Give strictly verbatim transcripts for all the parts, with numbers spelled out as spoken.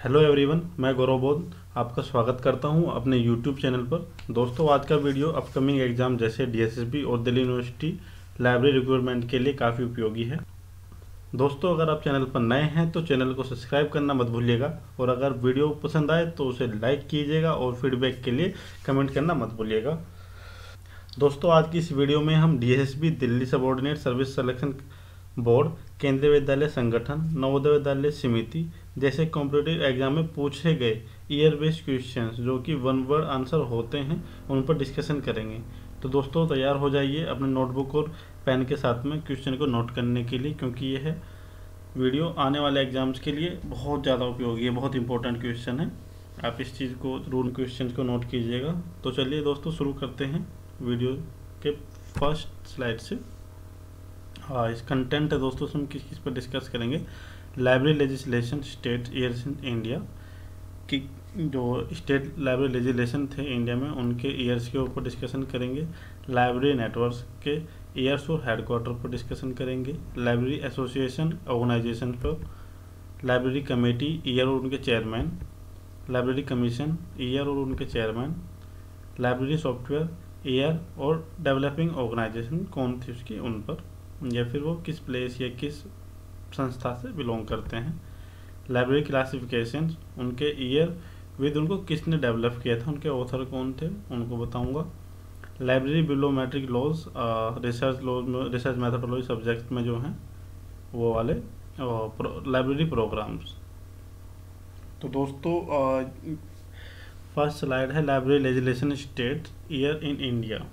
Hello everyone, मैं गौरव बोध आपका स्वागत करता हूं अपने यूट्यूब चैनल पर। दोस्तों, आज का वीडियो अपकमिंग एग्जाम जैसे डीएसएसबी और दिल्ली यूनिवर्सिटी लाइब्रेरी रिक्रूटमेंट के लिए काफ़ी उपयोगी है। दोस्तों, अगर आप चैनल पर नए हैं तो चैनल को सब्सक्राइब करना मत भूलिएगा, और अगर वीडियो पसंद आए तो उसे लाइक कीजिएगा और फीडबैक के लिए कमेंट करना मत भूलिएगा। दोस्तों, आज की इस वीडियो में हम DSSB Delhi subordinate service selection board, Kendriya Vidyalaya संगठन, नवोदय विद्यालय समिति जैसे कॉम्पिटिटिव एग्जाम में पूछे गए ईयर बेस्ड क्वेश्चंस जो कि वन वर्ड आंसर होते हैं उन पर डिस्कशन करेंगे। तो दोस्तों, तैयार हो जाइए अपने नोटबुक और पेन के साथ में क्वेश्चन को नोट करने के लिए, क्योंकि यह वीडियो आने वाले एग्जाम्स के लिए बहुत ज़्यादा उपयोगी है, बहुत इंपॉर्टेंट क्वेश्चन है। आप इस चीज़ को रूल क्वेश्चन को नोट कीजिएगा। तो चलिए दोस्तों, शुरू करते हैं वीडियो के फर्स्ट स्लाइड से। हाँ, इस कंटेंट है दोस्तों, हम किस किस पर डिस्कस करेंगे। Library legislation state years in India की जो स्टेट लाइब्रेरी लेजिस्लेशन थे इंडिया में उनके ईयर्स के ऊपर डिस्कशन करेंगे। लाइब्रेरी नेटवर्क्स के ईयर्स और हेडक्वार्टर पर डिस्कशन करेंगे। लाइब्रेरी एसोसिएशन ऑर्गेनाइजेशन पर, लाइब्रेरी कमेटी ईयर और उनके चेयरमैन, लाइब्रेरी कमीशन ईयर और उनके चेयरमैन, लाइब्रेरी सॉफ्टवेयर ईयर और डेवलपिंग ऑर्गेनाइजेशन कौन थी उसकी, उन पर, या फिर वो किस प्लेस या किस संस्था से बिलोंग करते हैं। लाइब्रेरी क्लासिफिकेशन, उनके ईयर विद उनको किसने डेवलप किया था, उनके ऑथर कौन थे, उनको बताऊंगा। Library bibliometric laws, research laws में, रिसर्च मेथोडोलॉजी सब्जेक्ट में जो हैं वो वाले, लाइब्रेरी प्रोग्राम्स। तो दोस्तों, फर्स्ट स्लाइड है library legislation state year in India.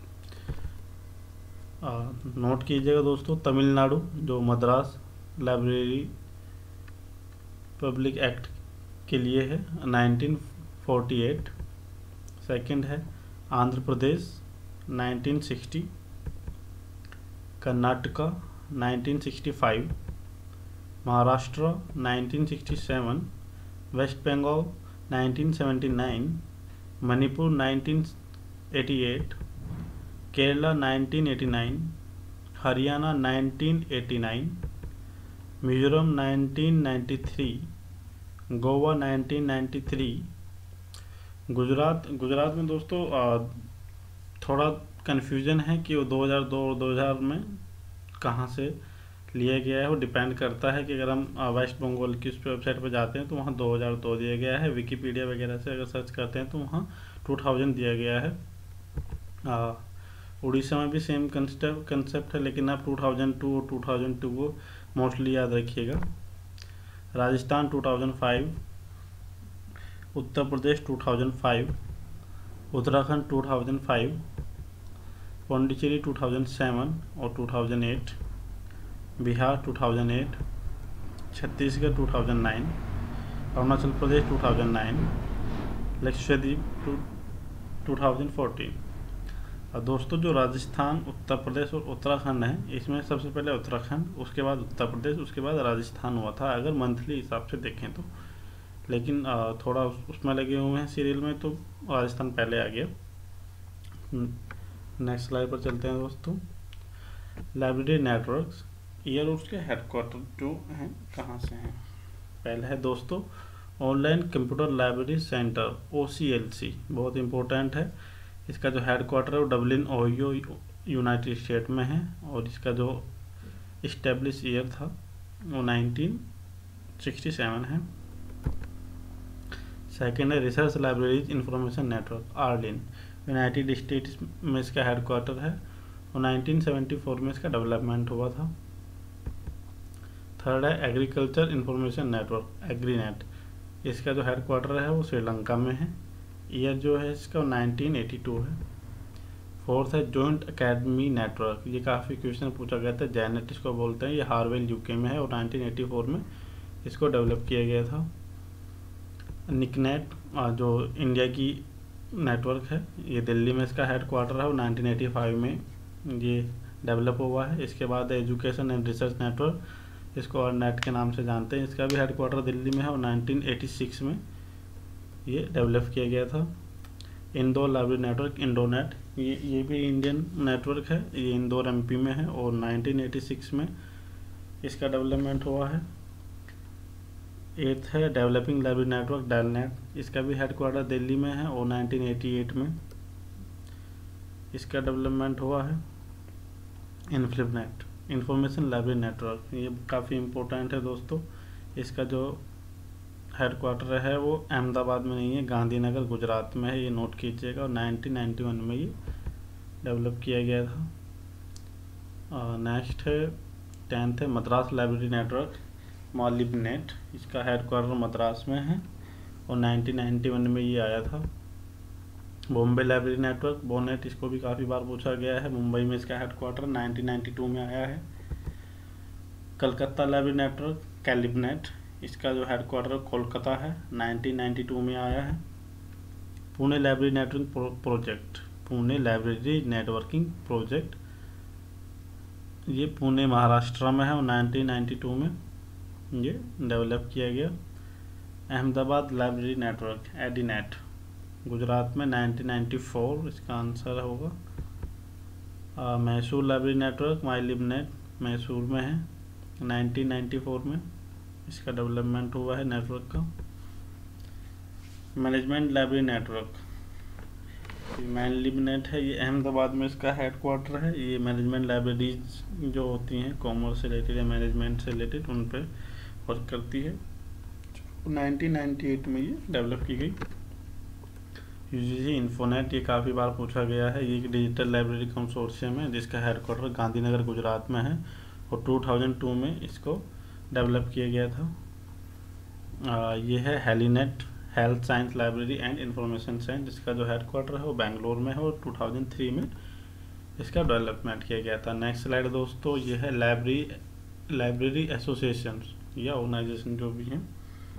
नोट कीजिएगा दोस्तों, तमिलनाडु जो मद्रास लाइब्रेरी पब्लिक एक्ट के लिए है नाइनटीन फोर्टी एट। सेकंड है Andhra Pradesh nineteen sixty, Karnataka nineteen sixty five, Maharashtra nineteen sixty seven, West Bengal nineteen seventy nine, Manipur nineteen eighty eight, Kerala nineteen eighty nine, Haryana nineteen eighty nine, Mizoram nineteen ninety three, Goa nineteen ninety three, Gujarat Gujarat में दोस्तों थोड़ा confusion है कि वो दो हज़ार दो और दो हज़ार में कहाँ से लिया गया है। वो डिपेंड करता है कि अगर हम वेस्ट बंगाल की उस वेबसाइट पर जाते हैं तो वहाँ दो हज़ार दो दिया गया है, विकीपीडिया वगैरह से अगर सर्च करते हैं तो वहाँ टू थाउजेंड दिया गया है। आ, उड़ीसा में भी सेम कंसेप्ट कंसेप्ट है, लेकिन आप टू थाउजेंड टू और टू थाउजेंड टू को मोस्टली याद रखिएगा। Rajasthan two thousand five, Uttar Pradesh two thousand five, Uttarakhand two thousand five, Pondicherry two thousand seven और two thousand eight, Bihar two thousand eight, Chhattisgarh two thousand nine, Arunachal Pradesh two thousand nine, Lakshadweep two thousand fourteen. और दोस्तों, जो राजस्थान, उत्तर प्रदेश और उत्तराखंड है, इसमें सबसे पहले उत्तराखंड, उसके बाद उत्तर प्रदेश, उसके बाद राजस्थान हुआ था अगर मंथली हिसाब से देखें तो। लेकिन थोड़ा उसमें लगे हुए हैं सीरियल में, तो राजस्थान पहले आ गया। नेक्स्ट स्लाइड पर चलते हैं दोस्तों। लाइब्रेरी नेटवर्क्स ईयर और उसके हेडक्वार्टर जो हैं कहाँ से हैं। पहले है दोस्तों online computer library centre, O C L C, बहुत इंपॉर्टेंट है। इसका जो हेडक्वार्टर है वो डबलिन ओहियो यूनाइटेड स्टेट में है, और इसका जो इस्टेब्लिश ईयर था वो नाइनटीन सिक्सटी सेवन है। सेकेंड है research libraries information network, RLIN, United States में इसका हेडक्वार्टर है, और नाइनटीन सेवेंटी फोर में इसका डेवलपमेंट हुआ था। थर्ड है एग्रीकल्चर इंफॉर्मेशन नेटवर्क, एग्रीनेट, इसका जो हेडक्वार्टर है वो श्रीलंका में है, ईयर जो है इसका नाइनटीन एटी टू है। फोर्थ है जॉइंट एकेडमी नेटवर्क, ये काफ़ी क्वेश्चन पूछा गया था, जैनेट इसको बोलते हैं, ये हार्वेल यूके में है और नाइनटीन एटी फोर में इसको डेवलप किया गया था। निकनेट जो इंडिया की नेटवर्क है, ये दिल्ली में इसका हेडक्वार्टर है और नाइनटीन एटी फाइव में ये डेवलप हुआ है। इसके बाद एजुकेशन एंड रिसर्च नेटवर्क, इसको और नेट के नाम से जानते हैं, इसका भी हेडक्वार्टर दिल्ली में है और नाइनटीन एटी सिक्स में ये डेवलप किया गया था। इंदौर लाइब्रेरी नेटवर्क, इंडोनेट, ये ये भी इंडियन नेटवर्क है, ये इंदौर एमपी में है और नाइनटीन एटी सिक्स में इसका डेवलपमेंट हुआ है। एट्थ है डेवलपिंग लाइब्रेरी नेटवर्क डेलनेट, इसका भी हेडक्वार्टर दिल्ली में है और नाइनटीन एटी एट में इसका डेवलपमेंट हुआ है। इन्फ्लिपनेट इंफॉर्मेशन लाइब्रेरी नेटवर्क, ये काफ़ी इम्पोर्टेंट है दोस्तों। इसका जो हेडक्वार्टर है वो अहमदाबाद में नहीं है, गांधीनगर गुजरात में है, ये नोट कीजिएगा। और नाइनटीन नाइंटी वन में ये डेवलप किया गया था। नेक्स्ट है टेंथ है मद्रास लाइब्रेरी नेटवर्क मॉलिबनेट, इसका हेडक्वार्टर मद्रास में है और नाइनटीन नाइंटी वन में ये आया था। बॉम्बे लाइब्रेरी नेटवर्क बोनेट, इसको भी काफ़ी बार पूछा गया है, मुंबई में इसका हेडक्वार्टर नाइनटीन नाइंटी टू में आया है। कलकत्ता लाइब्रेरी नेटवर्क कैलिबनेट, इसका जो हेडक्वार्टर कोलकाता है, नाइनटीन नाइंटी टू में आया है। Pune library networking project, Pune library networking project, ये पुणे महाराष्ट्र में है और नाइनटीन नाइंटी टू में ये डेवलप किया गया। Ahmedabad library network ADINET, Gujarat में नाइनटीन नाइंटी फोर इसका आंसर होगा। Mysore library network MYLIBNET, Mysore में है, नाइनटीन नाइंटी फोर में इसका डेवलपमेंट हुआ है नेटवर्क का। मैनेजमेंट लाइब्रेरी नेटवर्क माइलिबनेट है, ये अहमदाबाद में इसका हेडक्वार्टर है। ये मैनेजमेंट लाइब्रेरीज जो होती हैं कॉमर्स से रिलेटेड या मैनेजमेंट से रिलेटेड उन पर वर्क करती है। नाइनटीन नाइंटी एट में ये डेवलप की गई। यूजीसी इन्फोनेट, ये काफ़ी बार पूछा गया है, ये एक डिजिटल लाइब्रेरी कंसोर्शियम है जिसका हेडक्वार्टर गांधीनगर गुजरात में है और टू थाउजेंड टू में इसको डेवलप किया गया था। आ, ये है HELINET health science library and information science, जिसका जो हेडक्वार्टर है वो बेंगलोर में है और टू थाउजेंड थ्री में इसका डेवलपमेंट किया गया था। नेक्स्ट स्लाइड दोस्तों, ये है लाइब्रेरी लाइब्रेरी एसोसिएशन या ऑर्गेनाइजेशन जो भी हैं।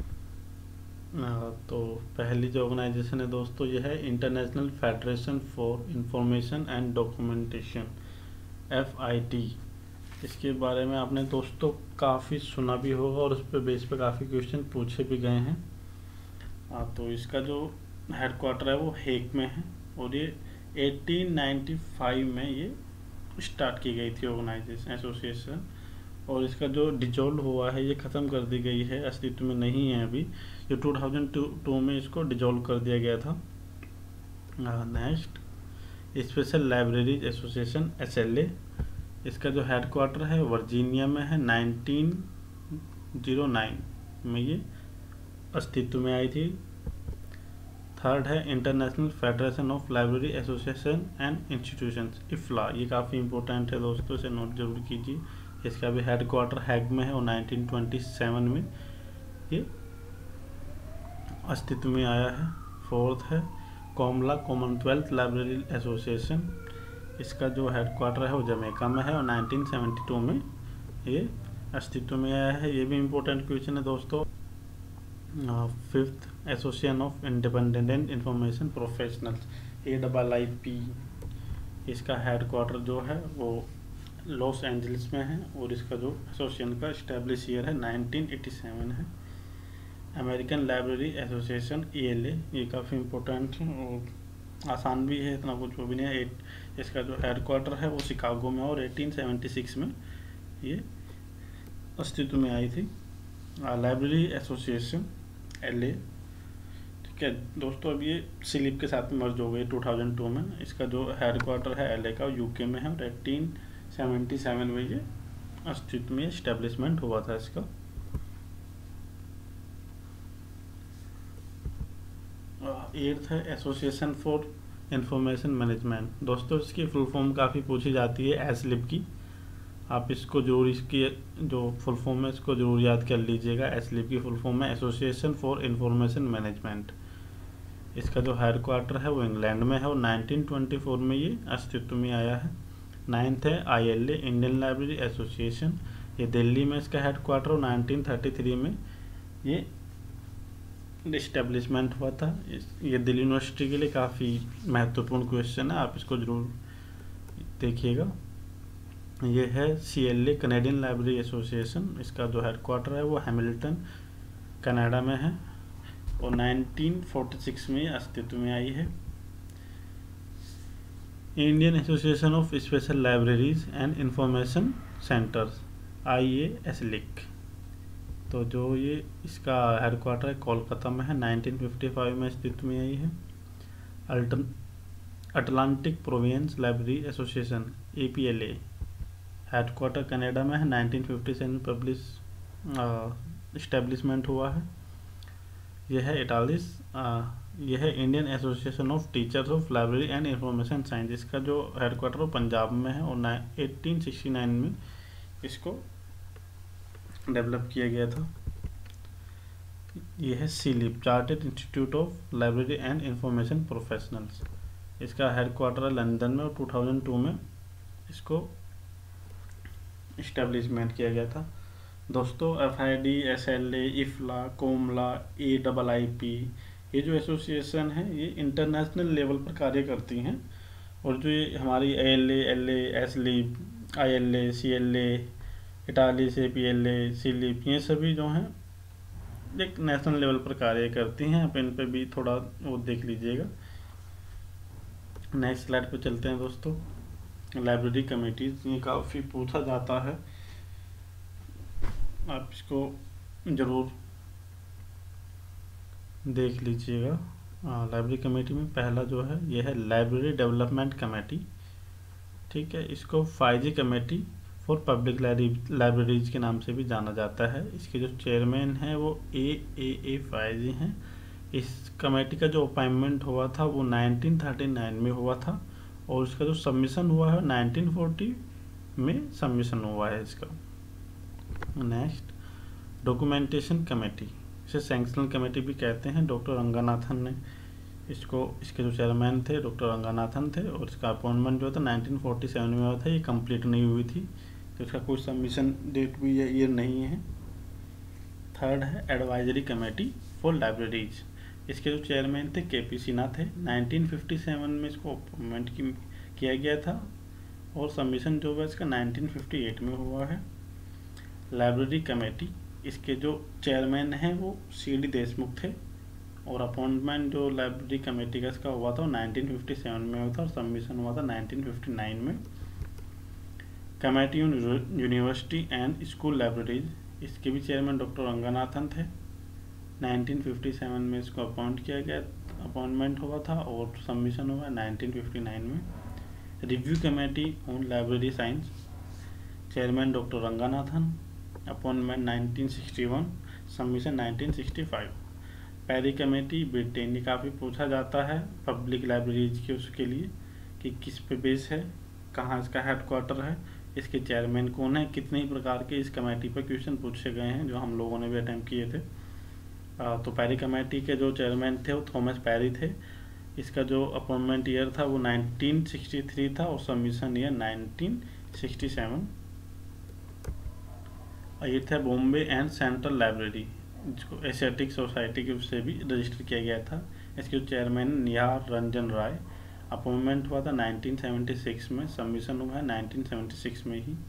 तो पहली जो ऑर्गेनाइजेशन है दोस्तों ये है international federation for information and documentation, F I T. इसके बारे में आपने दोस्तों काफ़ी सुना भी होगा और उस पर बेस पे काफ़ी क्वेश्चन पूछे भी गए हैं। हाँ, तो इसका जो हेडक्वार्टर है वो हेग में है और ये एटीन नाइंटी फाइव में ये स्टार्ट की गई थी ऑर्गेनाइजेशन एसोसिएशन, और इसका जो डिजोल्व हुआ है ये ख़त्म कर दी गई है, अस्तित्व में नहीं है अभी। ये टू थाउजेंड टू में इसको डिजोल्व कर दिया गया था। Next special libraries association S L A, इसका जो हेडक्वार्टर है वर्जीनिया में है, नाइनटीन ओ नाइन में ये अस्तित्व में आई थी। थर्ड है international federation of library association and institutions, IFLA, ये काफ़ी इंपॉर्टेंट है दोस्तों, इसे नोट जरूर कीजिए। इसका भी हेडक्वार्टर हैग में है और नाइनटीन ट्वेंटी सेवन में ये अस्तित्व में आया है। फोर्थ है कॉमला कॉमनवेल्थ लाइब्रेरी एसोसिएशन, इसका जो हेडक्वार्टर है वो जमैका में है और नाइनटीन सेवेंटी टू में ये अस्तित्व में आया है। ये भी इम्पोर्टेंट क्वेश्चन है दोस्तों। Fifth association of independent information professionals, A double I P, इसका हेडक्वार्टर जो है वो लॉस एंजलिस में है और इसका जो एसोसिएशन का इस्टेब्लिश ईयर है नाइनटीन एटी सेवन है। American library association A L A, ये काफ़ी इम्पोर्टेंट है और आसान भी है, इतना कुछ वो भी नहीं है। एट इसका जो हेडक्वार्टर है वो शिकागो में और एटीन सेवेंटी सिक्स में ये अस्तित्व में आई थी। लाइब्रेरी एसोसिएशन एल ए, ठीक है दोस्तों, अब ये सिलिप के साथ मर्ज हो गई टू थाउजेंड टू में। इसका जो हेडक्वार्टर है एल ए का यूके में है और एटीन सेवेंटी सेवन में ये अस्तित्व में इस्टेब्लिशमेंट हुआ था इसका। एट्थ है एसोसिएशन फॉर इंफॉर्मेशन मैनेजमेंट, दोस्तों इसकी फुल फॉर्म काफ़ी पूछी जाती है एसलिप की, आप इसको जरूर, इसकी जो फुल फॉर्म है इसको जरूर याद कर लीजिएगा। एसलिप की फुल फॉर्म है एसोसिएशन फॉर इंफॉर्मेशन मैनेजमेंट। इसका जो हेडक्वार्टर है वो इंग्लैंड में है और नाइनटीन ट्वेंटी फोर में ये अस्तित्व में आया है। नाइन्थ है I L A Indian library association, ये दिल्ली में इसका हेडक्वार्टर और नाइनटीन थर्टी थ्री में ये इस्टेब्लिशमेंट हुआ था। ये दिल्ली यूनिवर्सिटी के लिए काफ़ी महत्वपूर्ण क्वेश्चन है, आप इसको ज़रूर देखिएगा। ये है C L A Canadian library association, इसका जो हेडक्वार्टर है वो हैमिल्टन कनाडा में है और नाइनटीन फोर्टी सिक्स में अस्तित्व में आई है। Indian association of special libraries and information centres, I A S LIC, तो जो ये इसका हेडक्वार्टर है कोलकाता में है, नाइनटीन फिफ्टी फाइव में अस्तित्व में आई है। Alton Atlantic province library association A P L A headquarter Canada में है, नाइनटीन फिफ्टी सेवन में पब्लिश इस्टेब्लिशमेंट हुआ है। यह है इटालिस यह है Indian association of teachers of library and information science. इसका जो हेडक्वार्टर पंजाब में है और एटीन सिक्सटी नाइन में इसको डेवलप किया गया था। यह है CILIP chartered institute of library and information professionals. इसका हेडक्वार्टर है लंदन में और टू थाउजेंड टू में इसको इस्टेब्लिशमेंट किया गया था। दोस्तों F I D, S L A, IFLA, COMLA, A double I P, ये जो एसोसिएशन है ये इंटरनेशनल लेवल पर कार्य करती हैं। और जो ये हमारी A L A, L A, ASLIB, I L A, C L A, IATLIS, A P L A, CILIP, ये सभी जो हैं एक नेशनल लेवल पर कार्य करती हैं। आप इन पे भी थोड़ा वो देख लीजिएगा। नेक्स्ट स्लाइड पे चलते हैं दोस्तों। लाइब्रेरी कमेटीज, ये काफ़ी पूछा जाता है, आप इसको ज़रूर देख लीजिएगा। लाइब्रेरी कमेटी में पहला जो है यह है लाइब्रेरी डेवलपमेंट कमेटी, ठीक है। इसको Fyzee committee for public libraries के नाम से भी जाना जाता है। इसके जो चेयरमैन हैं वो ए ए ए फाइजी हैं। इस कमेटी का जो अपॉइंटमेंट हुआ था वो नाइनटीन थर्टी नाइन में हुआ था और इसका जो सबमिशन हुआ है नाइनटीन फोर्टी में सबमिशन हुआ है इसका। नेक्स्ट डॉक्यूमेंटेशन कमेटी, इसे सैंक्शन कमेटी भी कहते हैं। डॉक्टर रंगानाथन ने इसको इसके जो चेयरमैन थे डॉक्टर रंगानाथन थे और इसका अपॉइंटमेंट जो था नाइनटीन फोर्टी सेवन में हुआ था। ये कंप्लीट नहीं हुई थी तो इसका कोई सबमिशन डेट भी या ईयर नहीं है। थर्ड है एडवाइजरी कमेटी फॉर लाइब्रेरीज। इसके जो चेयरमैन थे के पी सिन्हा थे। नाइनटीन फिफ्टी सेवन में इसको अपॉइंटमेंट किया गया था और सबमिशन जो हुआ इसका नाइनटीन फिफ्टी एट में हुआ है। लाइब्रेरी कमेटी, इसके जो चेयरमैन हैं वो सी डी देशमुख थे और अपॉइंटमेंट जो लाइब्रेरी कमेटी का इसका हुआ था वो नाइनटीन फिफ्टी सेवन में हुआ था और सबमिशन हुआ था नाइनटीन फिफ्टी नाइन में। Committee on university and school libraries, इसके भी चेयरमैन डॉक्टर रंगानाथन थे। नाइनटीन फिफ्टी सेवन में इसको अपॉइंट किया गया अपॉइंटमेंट हुआ था और सबमिशन हुआ नाइनटीन फिफ्टी नाइन में। Review committee on library science, chairman doctor Ranganathan, appointment nineteen sixty one, submission nineteen sixty five. Parry committee Britain, ये काफ़ी पूछा जाता है पब्लिक लाइब्रेरीज के उसके लिए कि किस पे बेस है, कहाँ इसका हेडक्वार्टर है, इसके चेयरमैन कौन है, कितने ही प्रकार के इस कमेटी पर क्वेश्चन पूछे गए हैं जो हम लोगों ने भी अटैम्प्ट किए थे। तो पैरी कमेटी के जो चेयरमैन थे वो थॉमस पैरी थे। इसका जो अपॉइंटमेंट ईयर था वो नाइनटीन सिक्सटी थ्री था और submission year nineteen sixty seven. ये था बॉम्बे एंड सेंट्रल लाइब्रेरी, जिसको एशियाटिक सोसाइटी के उससे भी रजिस्टर किया गया था। इसके जो चेयरमैन निहार रंजन राय, अपॉइंटमेंट हुआ था नाइनटीन सेवेंटी सिक्स में, सबमिशन हुआ है नाइनटीन सेवेंटी सिक्स में ही।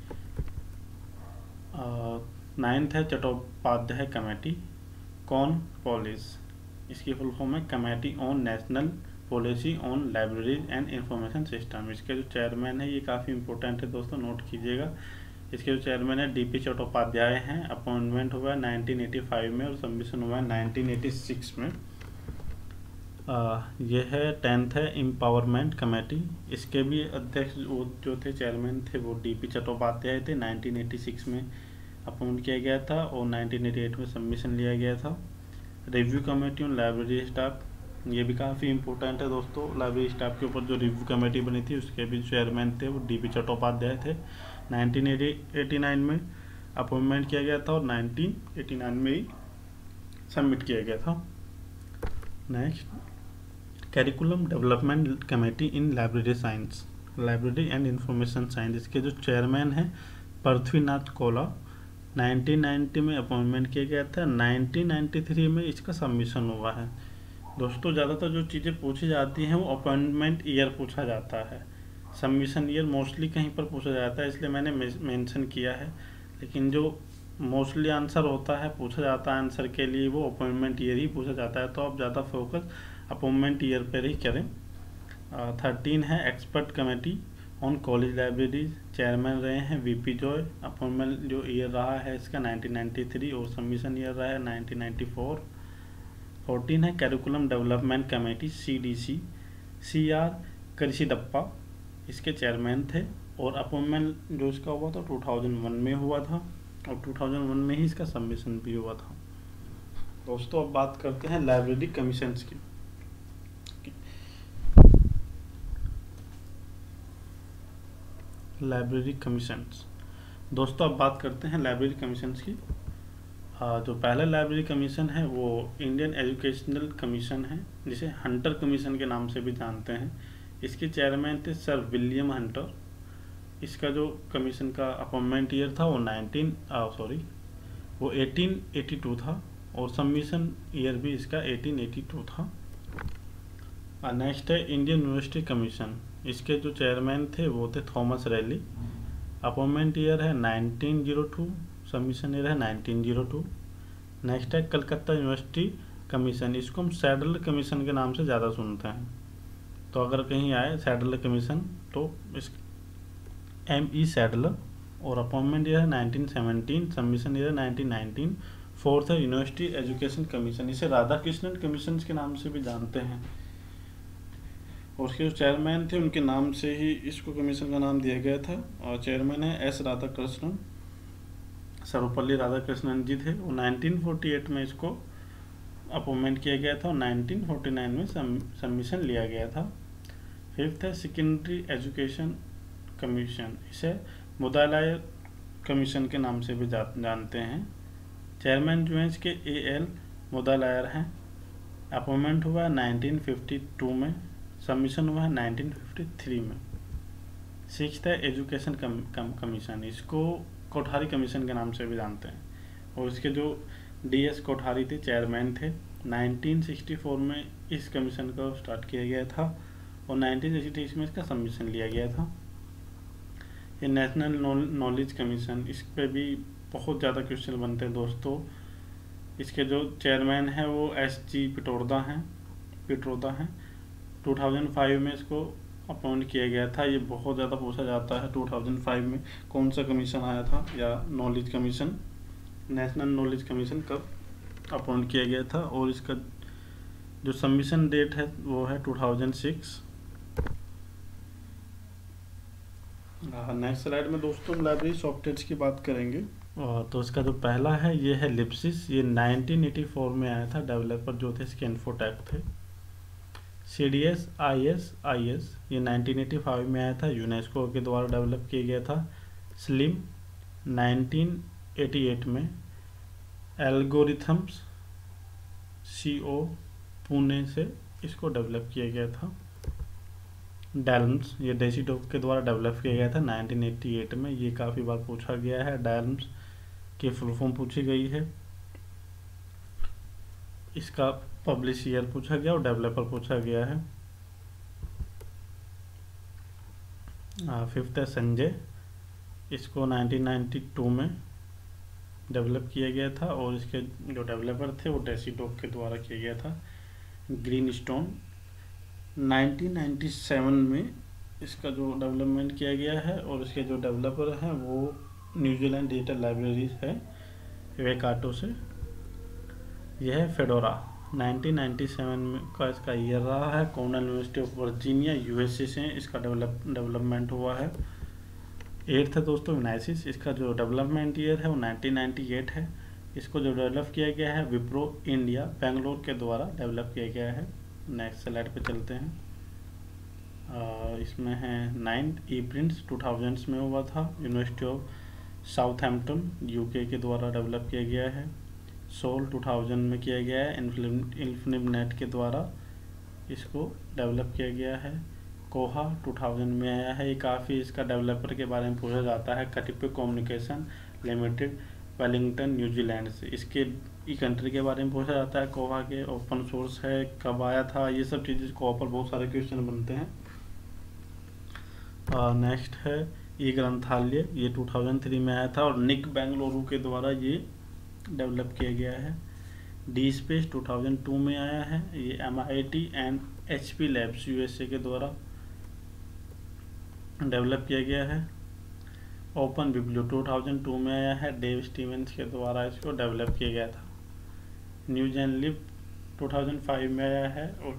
नाइन्थ है चट्टोपाध्याय कमेटी कॉन पॉलिस, इसकी फुल फॉर्म है committee on national policy on libraries and information system. इसके जो चेयरमैन है ये काफ़ी इंपॉर्टेंट है दोस्तों, नोट कीजिएगा। इसके जो चेयरमैन है डी पी चट्टोपाध्याय हैं। अपॉइंटमेंट हुआ है नाइनटीन एटी फाइव में और सबमिशन हुआ है नाइनटीन एटी सिक्स में। आ, ये है टेंथ है एम्पावरमेंट कमेटी, इसके भी अध्यक्ष वो जो थे चेयरमैन थे वो डी पी चट्टोपाध्याय थे। नाइनटीन एटी सिक्स में अपॉइंट किया गया था और नाइनटीन एटी एट में सबमिशन लिया गया था। Review committee on library staff, ये भी काफ़ी इंपॉर्टेंट है दोस्तों। लाइब्रेरी स्टाफ के ऊपर जो रिव्यू कमेटी बनी थी उसके भी चेयरमैन थे वो डी पी चट्टोपाध्याय थे। नाइनटीन एटी नाइन में अपॉइंटमेंट किया गया था और नाइनटीन एटी नाइन में ही सबमिट किया गया था। Next curriculum development committee in library science, library and information science, इसके जो चेयरमैन हैं पृथ्वीनाथ कोला। नाइनटीन नाइंटी में अपॉइंटमेंट किया गया था, नाइनटीन नाइंटी थ्री में इसका सबमिशन हुआ है। दोस्तों ज़्यादातर जो चीज़ें पूछी जाती हैं वो अपॉइंटमेंट ईयर पूछा जाता है, सबमिशन ईयर मोस्टली कहीं पर पूछा जाता है, इसलिए मैंने मेंशन किया है। लेकिन जो मोस्टली आंसर होता है पूछा जाता है आंसर के लिए वो अपॉइंटमेंट ईयर ही पूछा जाता है, तो आप ज़्यादा फोकस अपॉइंटमेंट ईयर पर ही करें। थर्टीन है expert committee on college libraries chairman रहे हैं वीपी जॉय। अपॉइंटमेंट जो ईयर रहा है इसका नाइनटीन नाइंटी थ्री और सबमिशन ईयर रहा है नाइनटीन नाइंटी फोर। फोर्टीन है curriculum development committee CDC, C R Karisiddappa इसके चेयरमैन थे और अपॉइंटमेंट जो इसका हुआ था टू थाउजेंड वन में हुआ था और टू थाउजेंड वन में ही इसका सबमिशन भी हुआ था। दोस्तों अब बात करते हैं लाइब्रेरी कमीशंस की। लाइब्रेरी कमीशंस दोस्तों अब बात करते हैं लाइब्रेरी कमीशंस की। जो पहला लाइब्रेरी कमीशन है वो इंडियन एजुकेशनल कमीशन है, जिसे हंटर कमीशन के नाम से भी जानते हैं। इसके चेयरमैन थे सर विलियम हंटर। इसका जो कमीशन का अपॉइंटमेंट ईयर था वो नाइनटीन सॉरी वो एटीन एटी टू था और सबमिशन ईयर भी इसका एटीन एटी टू था। नेक्स्ट है इंडियन यूनिवर्सिटी कमीशन। इसके जो चेयरमैन थे वो थे थॉमस रैली। अपॉइंटमेंट ईयर है nineteen o two, submission year है नाइनटीन ओ टू। नेक्स्ट है कलकत्ता यूनिवर्सिटी कमीशन। इसको हम सैडलर कमीशन के नाम से ज़्यादा सुनते हैं, तो अगर कहीं आए सैडलर कमीशन तो इस एम ई सैडलर। और अपॉइंटमेंट ईयर है नाइनटीन सेवनटीन, सबमिशन ईयर है नाइनटीन नाइनटीन। फोर्थ है यूनिवर्सिटी एजुकेशन कमीशन। इसे राधा कृष्णन कमीशन के नाम से भी जानते हैं और उसके जो चेयरमैन थे उनके नाम से ही इसको कमीशन का नाम दिया गया था। और चेयरमैन है एस राधा कृष्णन, सर्वपल्ली राधाकृष्णन जी थे। वो नाइनटीन फोर्टी एट में इसको अपॉइंटमेंट किया गया था और नाइनटीन फोर्टी नाइन में सबमिशन लिया गया था। फिफ्थ है सेकेंडरी एजुकेशन कमीशन। इसे मुदालाय कमीशन के नाम से भी जा, जानते हैं। चेयरमैन जो हैं इसके ए एल मुदालायर हैं। अपॉइंटमेंट हुआ है नाइनटीन फिफ्टी टू में, सबमिशन हुआ है नाइनटीन फिफ्टी थ्री में। सिक्स्थ है एजुकेशन कम, कम, कमीशन। इसको कोठारी कमीशन के नाम से भी जानते हैं और इसके जो डी एस कोठारी थे चेयरमैन थे। नाइनटीन सिक्सटी फोर में इस कमीशन को स्टार्ट किया गया था और नाइनटीन सिक्सटी सिक्स में इसका सबमिशन लिया गया था। ये नेशनल नॉलेज कमीशन, इस पे भी बहुत ज़्यादा क्वेश्चन बनते हैं दोस्तों। इसके जो चेयरमैन हैं वो एस जी पिटोरदा हैं पिट्रोदा हैं टू थाउजेंड फाइव में इसको अपॉइंट किया गया था। ये बहुत ज़्यादा पूछा जाता है टू थाउजेंड फाइव में कौन सा कमीशन आया था या knowledge commission, national knowledge commission कब अपॉइंट किया गया था। और इसका जो सबमिशन डेट है वो है two thousand six. Next slide में दोस्तों लाइब्रेरी सॉफ्टवेयर्स की बात करेंगे। और तो इसका जो पहला है ये है लिप्सिस। ये नाइनटीन एटी फोर में आया था। डेवलपर जो थे इसके इन्फोटेक थे। C D S I S I S ये नाइनटीन एटी फाइव में आया था, यूनेस्को के द्वारा डेवलप किया गया था। स्लिम नाइनटीन एटी एट में। एल्गोरिथम्स सी ओ पुणे से इसको डेवलप किया गया था। डैल्म्स ये डेसीटॉक के द्वारा डेवलप किया गया था नाइनटीन एटी एट में। ये काफ़ी बार पूछा गया है। डैल्म्स की फुल फॉर्म पूछी गई है, इसका पब्लिश ईयर पूछा गया और डेवलपर पूछा गया है। फिफ्थ है संजय। इसको नाइनटीन नाइंटी टू में डेवलप किया गया था और इसके जो डेवलपर थे वो डेसीटॉक के द्वारा किया गया था। Greenstone nineteen ninety seven में इसका जो डेवलपमेंट किया गया है और इसके जो डेवलपर हैं वो न्यूजीलैंड डिजिटल लाइब्रेरीज है वेकाटो से। यह है फेडोरा नाइनटीन नाइंटी सेवन में का इसका ईयर रहा है। Cornell University of Virginia USA से इसका डेवलप डेवलपमेंट हुआ है। एट्थ है दोस्तों विनाइसिस। इसका जो डेवलपमेंट ईयर है वो नाइनटीन नाइंटी एट है। इसको जो डेवलप किया गया है विप्रो इंडिया बेंगलोर के द्वारा डेवलप किया गया है। नेक्स्ट स्लाइड पे चलते हैं। आ, इसमें है ninth E prints two thousands में हुआ था। यूनिवर्सिटी ऑफ साउथहैम्पटन यूके के द्वारा डेवलप किया गया है। सोल टू थाउजेंड में किया गया है। इन्फिनिम नेट के द्वारा इसको डेवलप किया गया है। कोहा टू थाउजेंड में आया है। ये काफ़ी इसका डेवलपर के बारे में पूछा जाता है। कटिपे कम्युनिकेशन लिमिटेड वेलिंगटन न्यूजीलैंड से इसके ई कंट्री के बारे में पूछा जाता है। कोहा के ओपन सोर्स है, कब आया था, ये सब चीज़ें कोहा पर बहुत सारे क्वेश्चन बनते हैं। नेक्स्ट है ई ग्रंथालय। ये टू थाउजेंड थ्री में आया था और निक बेंगलुरु के द्वारा ये डेवलप किया गया है। DSpace two thousand two में आया है। ये M I T and H P labs USA के द्वारा डेवलप किया गया है। Open biblio two thousand two में आया है, डेव स्टीवेंस के द्वारा इसको डेवलप किया गया था। New GenLib two thousand five में आया है, और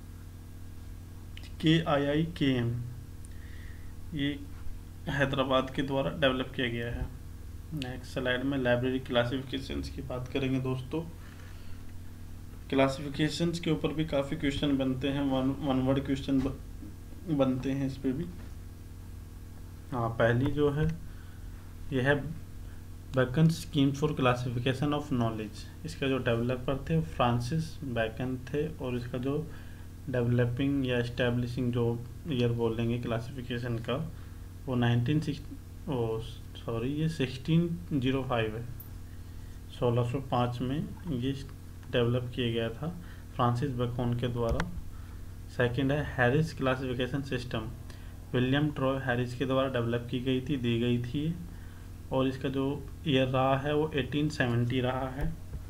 के आई आई के एम ये हैदराबाद के द्वारा डेवलप किया गया है। नेक्स्ट स्लाइड में लाइब्रेरी क्लासिफिकेशंस की बात करेंगे दोस्तों। क्लासिफिकेशंस के ऊपर भी काफ़ी क्वेश्चन बनते हैं, वन वन वर्ड क्वेश्चन बनते हैं इस पे भी। हाँ, पहली जो है यह है Bacon scheme for classification of knowledge. इसका जो डेवलपर थे फ्रांसिस बेकन थे, और इसका जो डेवलपिंग या एस्टेब्लिशिंग जो ईयर बोलेंगे क्लासिफिकेशन का, वो नाइनटीन सिक्स ओ सॉरी ये सिक्सटीन जीरो फाइव है, सोलह सौ पाँच में ये डेवलप किया गया था फ्रांसिस बेकन के द्वारा। सेकंड है Harris classification system, William Troy Harris के द्वारा डेवलप की गई थी दी गई थी और इसका जो ईयर रहा है वो एटीन सेवेंटी रहा है।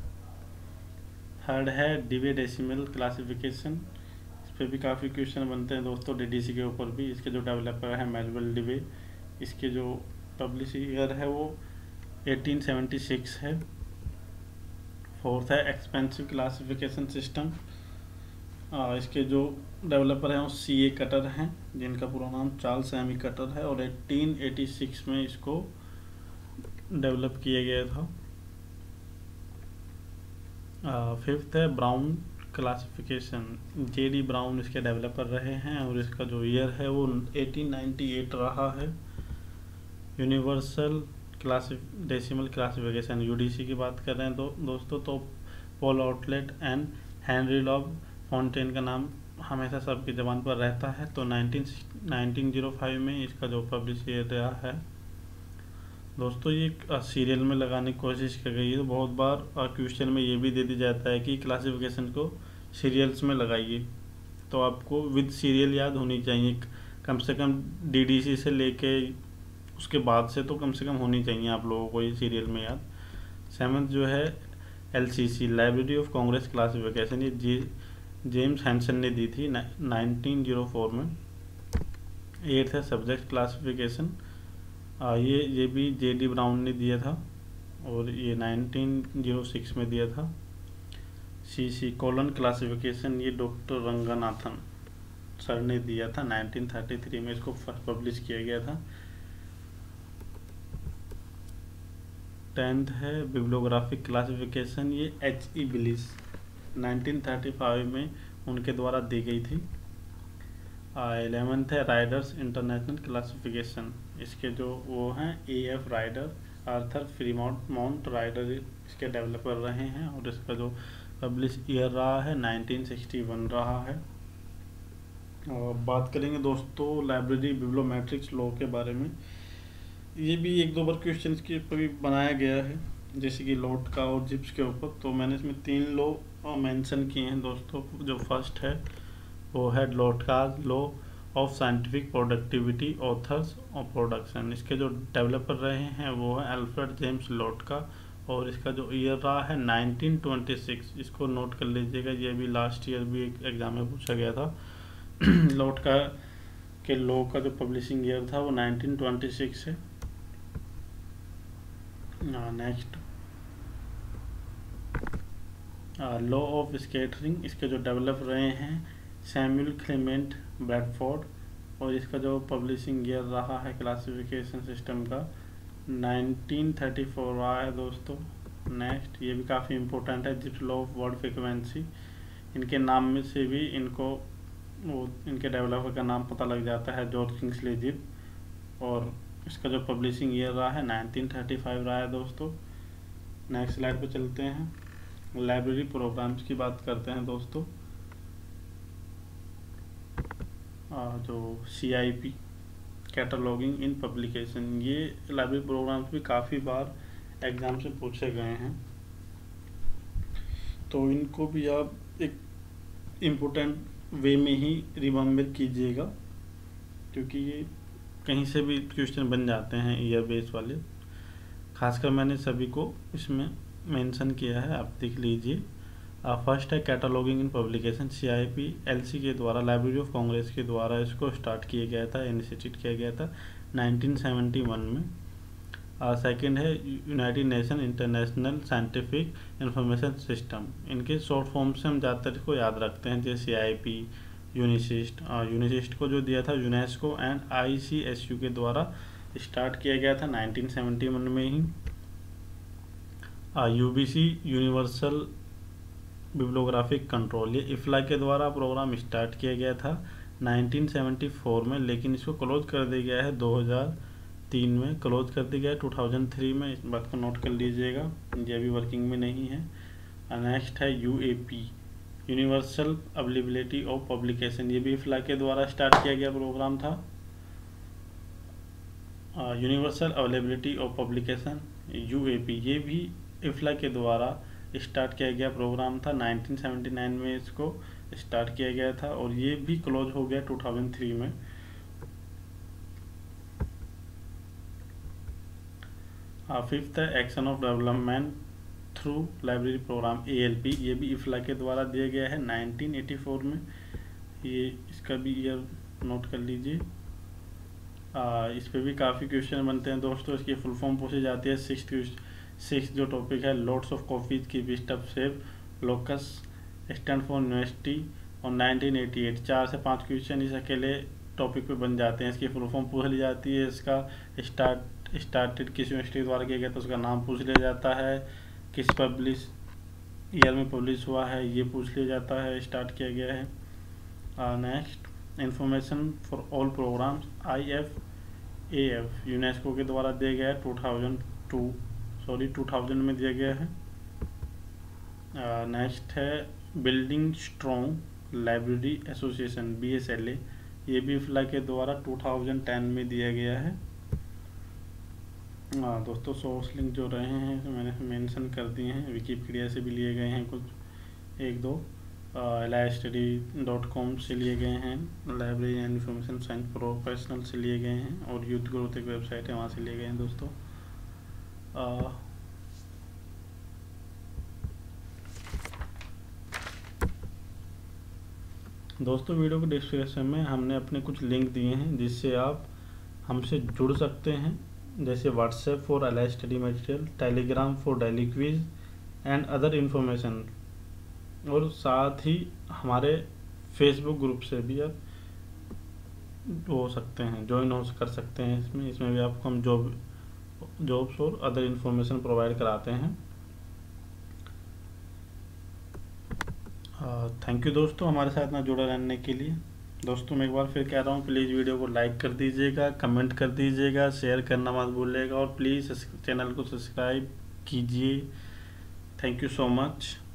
थर्ड है डिवे डेसिमल क्लासिफिकेशन, इस पर भी काफ़ी क्वेश्चन बनते हैं दोस्तों, डीडीसी के ऊपर भी। इसके जो डेवलपर है मेलविल डिवे, इसके जो पब्लिश ईयर है वो एटीन सेवेंटी सिक्स है। फोर्थ है एक्सपेंसिव क्लासिफिकेशन सिस्टम, इसके जो डेवलपर हैं वो सी ए कटर हैं, जिनका पूरा नाम चार्ल्स एमी कटर है, और एटीन एटी सिक्स में इसको डेवलप किया गया था। फिफ्थ है Brown classification, J D Brown इसके डेवलपर रहे हैं, और इसका जो ईयर है वो एटीन नाइंटी एट रहा है। यूनिवर्सल क्लासिफ decimal classification U D C की बात कर रहे हैं तो दोस्तों, तो Paul Otlet and Henri La Fontaine का नाम हमेशा सबकी ज़बान पर रहता है। तो नाइनटीन जीरो फाइव में इसका जो पब्लिश ईयर रहा है दोस्तों, ये सीरियल में लगाने की कोशिश की गई है। बहुत बार क्वेश्चन में ये भी दे दिया जाता है कि क्लासिफिकेशन को सीरियल्स में लगाइए, तो आपको विद सीरियल याद होनी चाहिए, कम से कम डीडीसी से लेके उसके बाद से तो कम से कम होनी चाहिए आप लोगों को ये सीरियल में याद। सेवन्थ जो है LCC library of Congress classification, ये जे जेम्स हैंसन ने दी थी नाइनटीन जीरो फोर में। एट्थ है सब्जेक्ट क्लासिफिकेशन, ये ये भी जे डी ब्राउन ने दिया था, और ये नाइनटीन जीरो सिक्स में दिया था। सी सी कॉलन क्लासिफिकेशन, ये डॉक्टर रंगनाथन सर ने दिया था, नाइनटीन थर्टी थ्री में इसको फर्स्ट पब्लिश किया गया था। टेंथ है बिब्लियोग्राफिक क्लासिफिकेशन, ये H E Bliss nineteen thirty five में उनके द्वारा दी गई थी। एलेवेंथ है राइडर्स इंटरनेशनल क्लासिफिकेशन, इसके जो वो हैं A F Rider, Arthur Fremont Mount Rider इसके डेवलपर रहे हैं, और इसका जो पब्लिश ईयर रहा है नाइनटीन सिक्सटी वन रहा है। और बात करेंगे दोस्तों लाइब्रेरी बिब्लियोमेट्रिक्स लॉ के बारे में। ये भी एक दो बार क्वेश्चन के ऊपर भी बनाया गया है, जैसे कि लोट का और जिप्स के ऊपर। तो मैंने इसमें तीन लॉ मेंशन किए हैं दोस्तों। जो फर्स्ट है वो है Lotka law of scientific productivity authors और प्रोडक्शन, इसके जो डेवलपर रहे हैं वो है अल्फ्रेड जेम्स लोट का, और इसका जो ईयर रहा है नाइनटीन ट्वेंटी सिक्स, इसको नोट कर लीजिएगा, ये भी लास्ट ईयर भी एक एग्जाम में पूछा गया था। लोट का के लॉ का जो पब्लिशिंग ईयर था वो नाइनटीन ट्वेंटी सिक्स है। नेक्स्ट लॉ ऑफ स्कैटरिंग, इसके जो डेवलप रहे हैं सैमुअल क्लेमेंट ब्रैडफोर्ड, और इसका जो पब्लिशिंग ईयर रहा है क्लासिफिकेशन सिस्टम का नाइनटीन थर्टी फोर रहा है दोस्तों। नेक्स्ट ये भी काफ़ी इंपॉर्टेंट है, Zipf's law of word frequency, इनके नाम में से भी इनको वो इनके डेवलपर का नाम पता लग जाता है, जॉर्ज किंग्सले जिप, और इसका जो पब्लिशिंग ईयर रहा है नाइनटीन थर्टी फाइव रहा है दोस्तों। नेक्स्ट स्लाइड पे चलते हैं, लाइब्रेरी प्रोग्राम्स की बात करते हैं दोस्तों। आ, जो C I P cataloguing in publication, ये लाइब्रेरी प्रोग्राम्स भी काफ़ी बार एग्जाम से पूछे गए हैं, तो इनको भी आप एक इम्पोर्टेंट वे में ही रिमेम्बर कीजिएगा, क्योंकि ये कहीं से भी क्वेश्चन बन जाते हैं ईयर बेस वाले। खासकर मैंने सभी को इसमें मेंशन किया है, आप देख लीजिए। फर्स्ट है cataloguing in publication, C I P L C के द्वारा, लाइब्रेरी ऑफ कांग्रेस के द्वारा इसको स्टार्ट किया गया था, इनिशिएट किया गया था नाइनटीन सेवेंटी वन में। सेकंड है United Nation International Scientific Information System. इनके शॉर्ट फॉर्म से हम ज़्यादातर इसको याद रखते हैं, जैसे C I P, UNISIST. UNISIST को जो दिया था UNESCO and I C S U के द्वारा स्टार्ट किया गया था नाइनटीन सेवेंटी वन में ही। U B C universal bibliographic control, ये इफ्ला के द्वारा प्रोग्राम स्टार्ट किया गया था नाइनटीन सेवेंटी फोर में, लेकिन इसको क्लोज कर दिया गया है दो हज़ार तीन में, क्लोज कर दिया गया है टू थाउजेंड थ्री में। इस बात को नोट कर लीजिएगा, ये अभी वर्किंग में नहीं है। नेक्स्ट है U A P, universal availability of publication, ये भी इफ्ला के द्वारा स्टार्ट किया गया प्रोग्राम था। Universal availability of publication U A P, ये भी इफ्ला के द्वारा स्टार्ट किया गया प्रोग्राम था, नाइनटीन सेवेंटी नाइन में इसको स्टार्ट किया गया था और ये भी क्लोज हो गया टू थाउजेंड थ्री में। फिफ्थ है action of development through library programme, A L P, ये भी इफ्ला के द्वारा दिया गया है नाइनटीन एटी फोर में, ये इसका भी ईयर नोट कर लीजिए। इस पे भी काफ़ी क्वेश्चन बनते हैं दोस्तों, इसकी फुल फॉर्म पूछी जाती है। सिक्स सिक्स जो टॉपिक है, लॉट्स ऑफ कॉफीज की बिस्ट of safe LOCKSS Stanford University और नाइनटीन एटी एट, चार से पाँच क्वेश्चन इस अकेले टॉपिक पे बन जाते हैं। इसकी फुल फॉर्म पूछ ली जाती है, इसका स्टार्ट स्टार्टेड किस यूनिवर्सिटी द्वारा किया गया तो उसका नाम पूछ लिया जाता है, किस पब्लिश ईयर में पब्लिश हुआ है ये पूछ लिया जाता है, स्टार्ट किया गया है। Next information for all programmes, I F A F UNESCO के द्वारा दिया गया है two thousand two sorry two thousand में दिया गया है। नेक्स्ट uh, है building strong library association, B S L A, ये भी इफ्ला के द्वारा टू थाउजेंड टेन में दिया गया है। हाँ दोस्तों, सोर्स लिंक जो रहे हैं तो मैंने मेंशन कर दिए हैं, विकीपीडिया से भी लिए गए हैं कुछ एक दो, L I study dot com से लिए गए हैं, library and information science professional से लिए गए हैं और यूथ ग्रोथ एक वेबसाइट है वहाँ से लिए गए हैं दोस्तों। आ, दोस्तों वीडियो के डिस्क्रिप्शन में हमने अपने कुछ लिंक दिए हैं जिससे आप हमसे जुड़ सकते हैं, जैसे WhatsApp for L I study material, Telegram for daily quiz and other information, और साथ ही हमारे फेसबुक ग्रुप से भी आप हो सकते हैं, ज्वाइन हो कर सकते हैं इसमें इसमें भी आपको हम जॉब जॉब्स और अदर इन्फॉर्मेशन प्रोवाइड कराते हैं। थैंक यू दोस्तों हमारे साथ ना जुड़ा रहने के लिए। दोस्तों मैं एक बार फिर कह रहा हूँ, प्लीज़ वीडियो को लाइक कर दीजिएगा, कमेंट कर दीजिएगा, शेयर करना मत भूलिएगा और प्लीज़ चैनल को सब्सक्राइब कीजिए। Thank you so much.